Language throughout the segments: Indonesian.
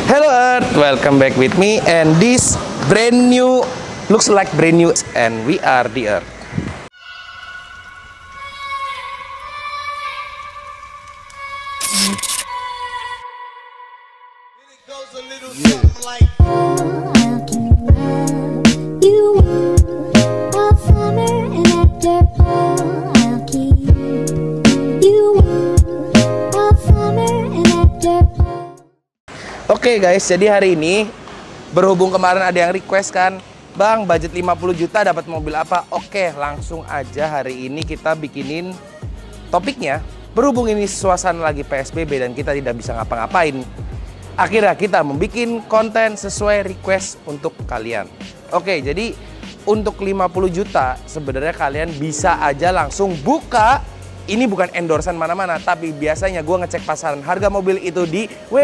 Hello Earth, welcome back with me and this brand new, looks like brand new, and we are the Earth. Oke guys, jadi hari ini berhubung kemarin ada yang request kan, Bang, budget 50 juta dapat mobil apa? Oke, langsung aja hari ini kita bikinin topiknya. Berhubung ini suasana lagi PSBB dan kita tidak bisa ngapa-ngapain, akhirnya kita membuat konten sesuai request untuk kalian. Oke, jadi untuk 50 juta sebenarnya kalian bisa aja langsung buka. Ini bukan endorsean mana-mana, tapi biasanya gue ngecek pasaran harga mobil itu di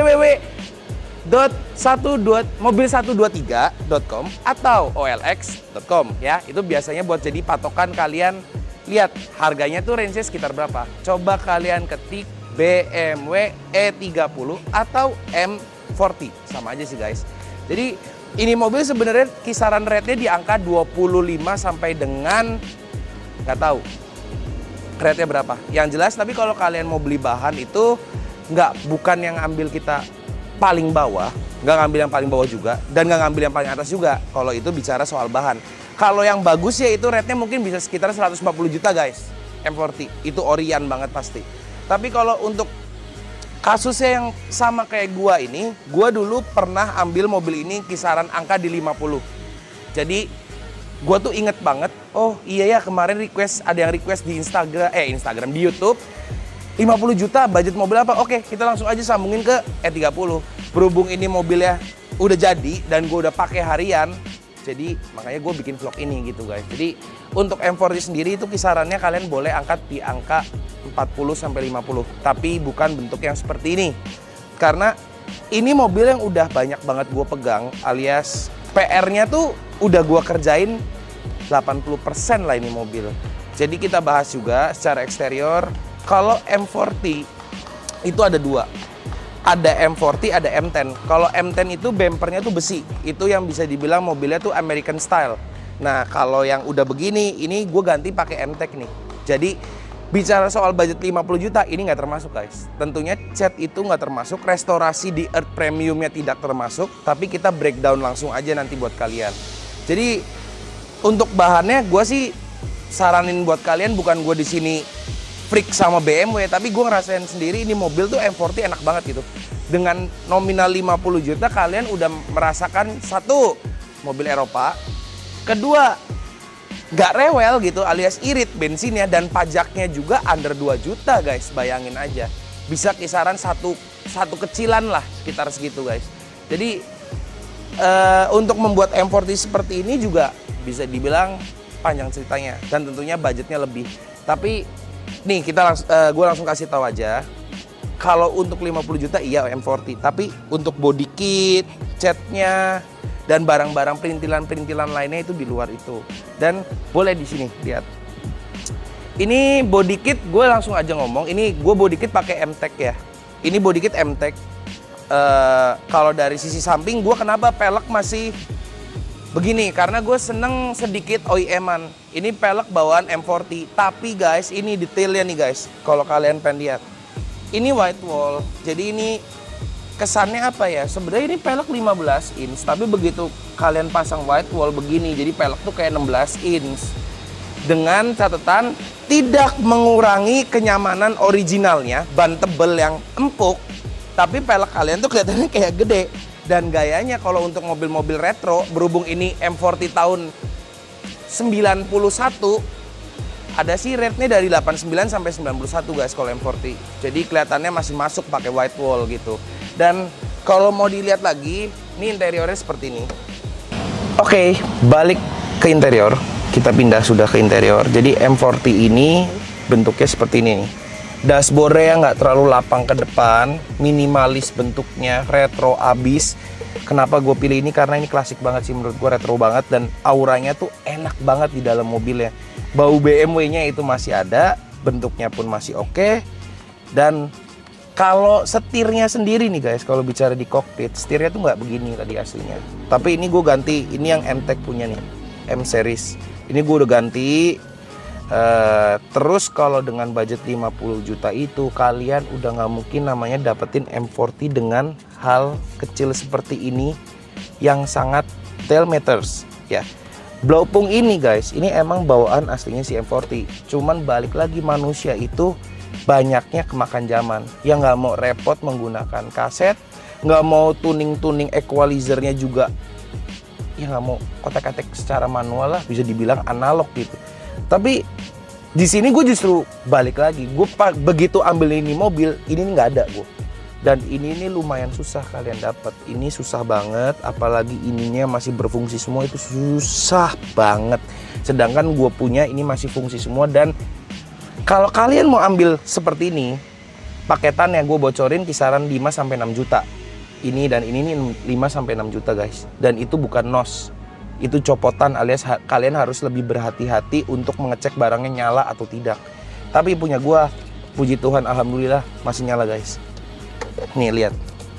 mobil123.com atau olx.com ya. Itu biasanya buat jadi patokan kalian lihat harganya tuh range-nya sekitar berapa. Coba kalian ketik BMW E30 atau M40, sama aja sih guys. Jadi ini mobil sebenarnya kisaran rate-nya di angka 25 sampai dengan nggak tahu rate-nya berapa. Yang jelas, tapi kalau kalian mau beli bahan itu bukan yang ambil kita paling bawah, nggak ngambil yang paling bawah juga, dan nggak ngambil yang paling atas juga. Kalau itu bicara soal bahan. Kalau yang bagus ya itu rate-nya mungkin bisa sekitar 150 juta guys. M40 itu orian banget pasti. Tapi kalau untuk kasusnya yang sama kayak gua ini, gua dulu pernah ambil mobil ini kisaran angka di 50. Jadi gua tuh inget banget, oh iya ya kemarin ada yang request di Instagram di YouTube 50 juta budget mobil apa? Oke, kita langsung aja sambungin ke E30. Berhubung ini mobilnya udah jadi dan gue udah pakai harian, jadi makanya gue bikin vlog ini gitu guys. Jadi untuk M40 sendiri itu kisarannya kalian boleh angkat di angka 40 sampai 50, tapi bukan bentuk yang seperti ini. Karena ini mobil yang udah banyak banget gue pegang, alias PR-nya tuh udah gue kerjain 80% lah ini mobil. Jadi kita bahas juga secara eksterior. Kalau M40 itu ada dua, ada M40, ada M10. Kalau M10 itu bempernya tuh besi, itu yang bisa dibilang mobilnya tuh American style. Nah kalau yang udah begini, ini gue ganti pakai M-Tech nih. Jadi bicara soal budget 50 juta, ini nggak termasuk guys. Tentunya cat itu nggak termasuk, restorasi di Earth Premiumnya tidak termasuk, tapi kita breakdown langsung aja nanti buat kalian. Jadi untuk bahannya gue sih saranin buat kalian, bukan gue di sini freak sama BMW, tapi gue ngerasain sendiri ini mobil tuh M40 enak banget gitu. Dengan nominal 50 juta kalian udah merasakan satu, mobil Eropa. Kedua, gak rewel gitu alias irit bensinnya, dan pajaknya juga under 2 juta guys, bayangin aja. Bisa kisaran satu kecilan lah sekitar segitu guys. Jadi untuk membuat M40 seperti ini juga bisa dibilang panjang ceritanya dan tentunya budgetnya lebih. Tapi nih gue langsung kasih tahu aja, kalau untuk 50 juta iya M40, tapi untuk body kit, catnya, dan barang-barang perintilan-perintilan lainnya itu di luar itu. Dan boleh di sini lihat. Ini body kit, gue langsung aja ngomong, ini gue body kit pakai M-Tech ya. Ini body kit M-Tech. Kalau dari sisi samping gue kenapa pelek masih begini, karena gue seneng sedikit OEM-an. Ini pelek bawaan M40, tapi guys ini detailnya nih guys. Kalau kalian pengen lihat, ini white wall. Jadi ini kesannya apa ya? Sebenarnya ini pelek 15 inch, tapi begitu kalian pasang white wall begini, jadi pelek tuh kayak 16 inch. Dengan catatan tidak mengurangi kenyamanan originalnya, ban tebel yang empuk, tapi pelek kalian tuh kelihatannya kayak gede. Dan gayanya kalau untuk mobil-mobil retro, berhubung ini M40 tahun 91, ada sih rate-nya dari 89 sampai 91 guys kalau M40. Jadi kelihatannya masih masuk pakai white wall gitu. Dan kalau mau dilihat lagi, ini interiornya seperti ini. Oke, balik ke interior. Kita pindah sudah ke interior. Jadi M40 ini bentuknya seperti ini nih. Dashboardnya nggak terlalu lapang ke depan, minimalis bentuknya, retro abis. Kenapa gue pilih ini? Karena ini klasik banget sih menurut gue, retro banget, dan auranya tuh enak banget di dalam mobilnya. Bau BMW-nya itu masih ada, bentuknya pun masih oke, dan Kalau setirnya sendiri nih guys, kalau bicara di kokpit, setirnya tuh nggak begini tadi aslinya. Tapi ini gue ganti, ini yang M-Tech punya nih, M series. Ini gue udah ganti. Terus kalau dengan budget 50 juta itu, kalian udah nggak mungkin namanya dapetin M40 dengan hal kecil seperti ini yang sangat tail matters ya. Blaupung ini guys, ini emang bawaan aslinya si M40. Cuman balik lagi, manusia itu banyaknya kemakan zaman, yang nggak mau repot menggunakan kaset, nggak mau tuning equalizernya juga, ya nggak mau kotak-katik secara manual lah, bisa dibilang analog gitu. Tapi di sini gue justru balik lagi, gue begitu ambil ini mobil, ini nggak ada gue. Dan ini lumayan susah kalian dapat, ini susah banget, apalagi ininya masih berfungsi semua, itu susah banget. Sedangkan gue punya ini masih fungsi semua. Dan kalau kalian mau ambil seperti ini, paketan yang gue bocorin kisaran 5-6 juta. Ini dan ini 5-6 juta guys. Dan itu bukan NOS, itu copotan, alias kalian harus lebih berhati-hati untuk mengecek barangnya nyala atau tidak. Tapi punya gue, puji Tuhan, alhamdulillah masih nyala guys. Nih lihat.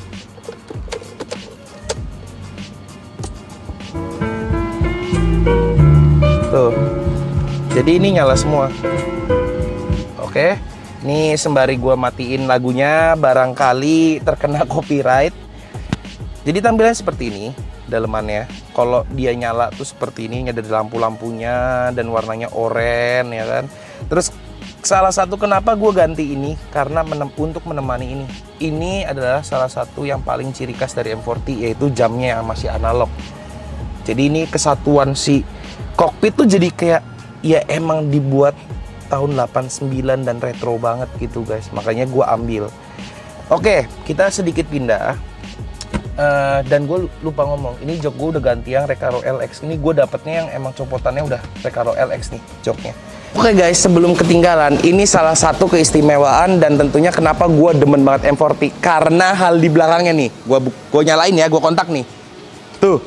Tuh. Jadi ini nyala semua. Oke, ini sembari gua matiin lagunya, barangkali terkena copyright. Jadi tampilan seperti ini dalemannya. Kalau dia nyala tuh seperti ini, ada lampu-lampunya dan warnanya oranye ya kan. Terus salah satu kenapa gue ganti ini, karena untuk menemani ini. Ini adalah salah satu yang paling ciri khas dari M40, yaitu jamnya yang masih analog. Jadi ini kesatuan si kokpit tuh jadi kayak ya emang dibuat tahun 89 dan retro banget gitu guys. Makanya gue ambil. Oke, kita sedikit pindah. Dan gue lupa ngomong, ini jok gue udah ganti yang Recaro LX. Ini gue dapetnya yang emang copotannya udah Recaro LX nih joknya. Oke guys, sebelum ketinggalan, ini salah satu keistimewaan dan tentunya kenapa gue demen banget M40. Karena hal di belakangnya nih, gue nyalain ya, gue kontak nih. Tuh.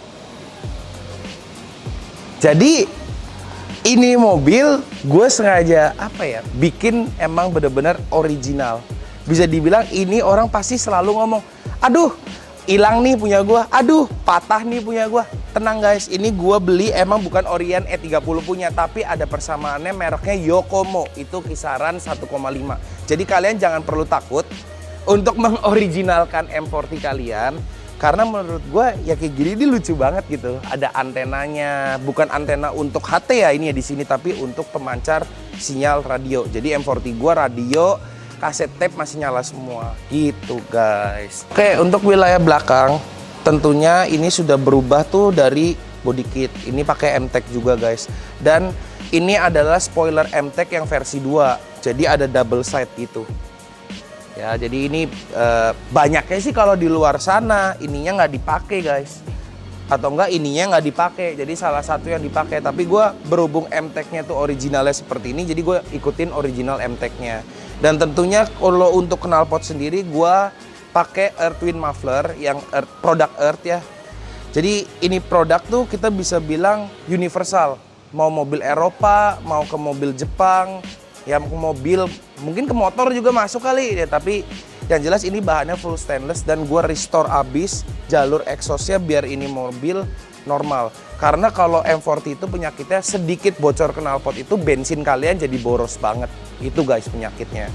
Jadi ini mobil gue sengaja apa ya, bikin emang bener-bener original. Bisa dibilang ini orang pasti selalu ngomong, aduh hilang nih punya gua, aduh patah nih punya gua. Tenang guys, ini gua beli emang bukan Orion E30 punya, tapi ada persamaannya, mereknya Yokomo, itu kisaran 1,5. Jadi kalian jangan perlu takut untuk mengoriginalkan M40 kalian, karena menurut gua ya kayak gini ini lucu banget gitu. Ada antenanya, bukan antena untuk HT ya ini ya di sini, tapi untuk pemancar sinyal radio. Jadi M40 gua radio, kaset tape masih nyala semua gitu guys. Oke, untuk wilayah belakang tentunya ini sudah berubah tuh dari body kit. Ini pakai M-Tech juga guys. Dan ini adalah spoiler M-Tech yang versi 2. Jadi ada double side gitu. Ya, jadi ini banyaknya sih kalau di luar sana ininya nggak dipakai guys. Atau enggak ininya nggak dipakai. Jadi salah satu yang dipakai. Tapi gue berhubung M-Tech-nya tuh originalnya seperti ini, jadi gue ikutin original M-Tech-nya. Dan tentunya kalau untuk knalpot sendiri gue pakai Earthwind muffler yang produk Earth ya. Jadi ini produk tuh kita bisa bilang universal. Mau mobil Eropa, mau ke mobil Jepang, ya ke mobil, mungkin ke motor juga masuk kali ya. Tapi yang jelas ini bahannya full stainless dan gue restore abis jalur exhaustnya biar ini mobil normal. Karena kalau M40 itu penyakitnya sedikit bocor knalpot itu bensin kalian jadi boros banget. Itu guys penyakitnya.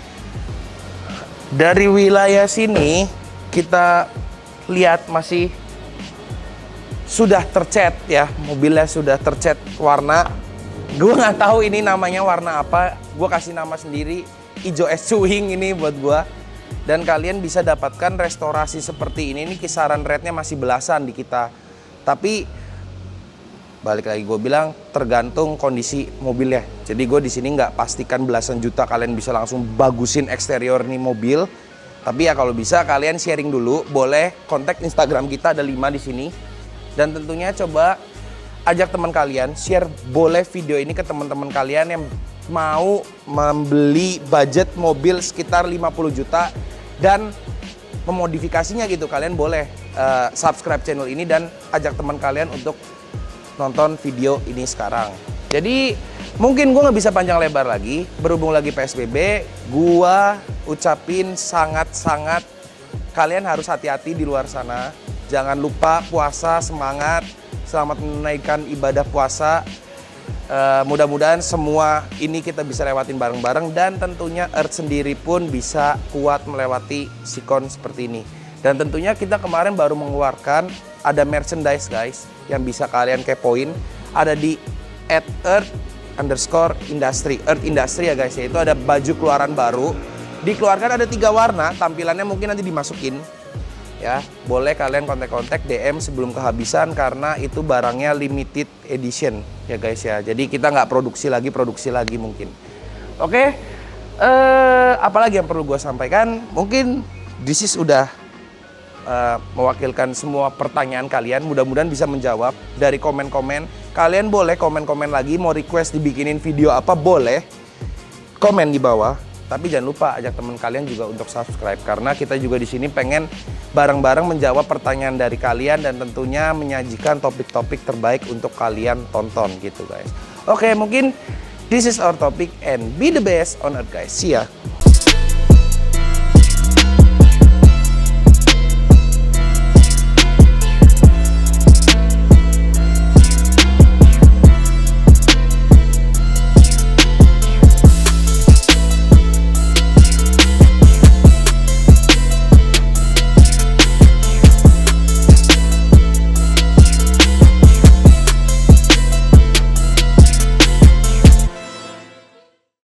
Dari wilayah sini kita lihat masih sudah tercat ya, mobilnya sudah tercat warna. Gue nggak tahu ini namanya warna apa. Gue kasih nama sendiri, hijau es cuing ini buat gue. Dan kalian bisa dapatkan restorasi seperti ini kisaran rate-nya masih belasan di kita. Tapi balik lagi gue bilang tergantung kondisi mobilnya. Jadi gue di sini nggak pastikan belasan juta kalian bisa langsung bagusin eksterior nih mobil. Tapi ya kalau bisa kalian sharing dulu, boleh kontak Instagram kita ada 5 di sini. Dan tentunya coba ajak teman kalian, share boleh video ini ke teman-teman kalian yang mau membeli budget mobil sekitar 50 juta dan memodifikasinya gitu. Kalian boleh subscribe channel ini dan ajak teman kalian untuk nonton video ini sekarang. Jadi Mungkin gue nggak bisa panjang lebar lagi, berhubung lagi PSBB, gue ucapin sangat-sangat kalian harus hati-hati di luar sana. Jangan lupa puasa, semangat, selamat menunaikan ibadah puasa. Mudah-mudahan semua ini kita bisa lewatin bareng-bareng dan tentunya Earth sendiri pun bisa kuat melewati sikon seperti ini. Dan tentunya kita kemarin baru mengeluarkan ada merchandise guys yang bisa kalian kepoin, ada di @earth_industry, Earth Industry ya guys, yaitu ada baju keluaran baru, dikeluarkan ada 3 warna, tampilannya mungkin nanti dimasukin ya. Boleh kalian kontak-kontak DM sebelum kehabisan karena itu barangnya limited edition ya guys ya. Jadi kita nggak produksi lagi mungkin. Oke, apalagi yang perlu gue sampaikan? Mungkin this is udah mewakilkan semua pertanyaan kalian. Mudah-mudahan bisa menjawab dari komen-komen. Kalian boleh komen-komen lagi, mau request dibikinin video apa boleh, komen di bawah. Tapi jangan lupa ajak teman kalian juga untuk subscribe karena kita juga di sini pengen bareng-bareng menjawab pertanyaan dari kalian dan tentunya menyajikan topik-topik terbaik untuk kalian tonton gitu guys. Oke, mungkin this is our topic and be the best on earth guys. See ya.